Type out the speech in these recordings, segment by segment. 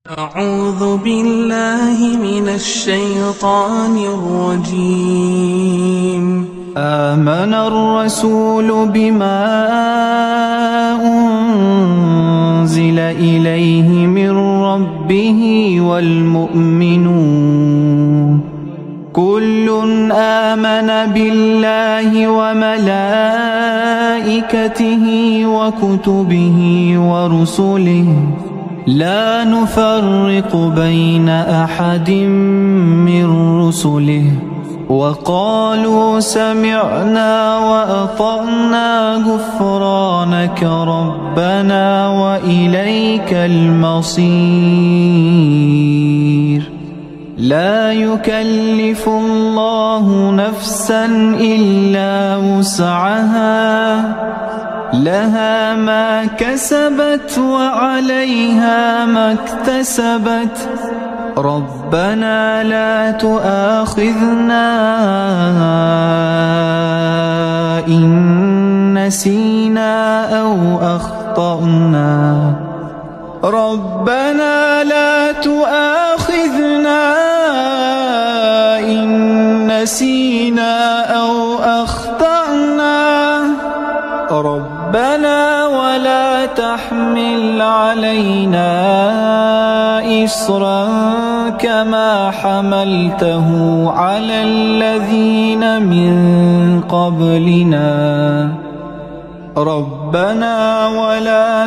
أعوذ بالله من الشيطان الرجيم. آمن الرسول بما أنزل إليه من ربه والمؤمنون كل آمن بالله وملائكته وكتبه ورسله لا نفرق بين أحد من رسله وقالوا سمعنا وأطعنا غفرانك ربنا وإليك المصير. لا يكلف الله نفسا إلا وسعها لها ما كسبت وعليها ما اكتسبت ربنا لا تؤاخذنا إن نسينا أو أخطأنا ربنا لا تؤاخذنا إن نسينا أو أخطأنا ربنا ولا تحمل علينا إصرا كما حملته على الذين من قبلنا ربنا ولا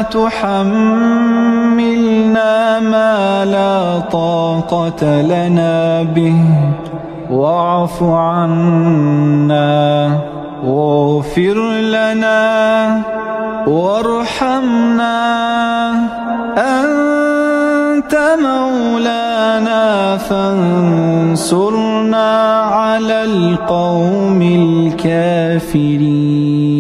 تحملنا ما لا طاقة لنا به واعف عنا واغفر لنا وارحمنا أنت مولانا فانصرنا على القوم الكافرين.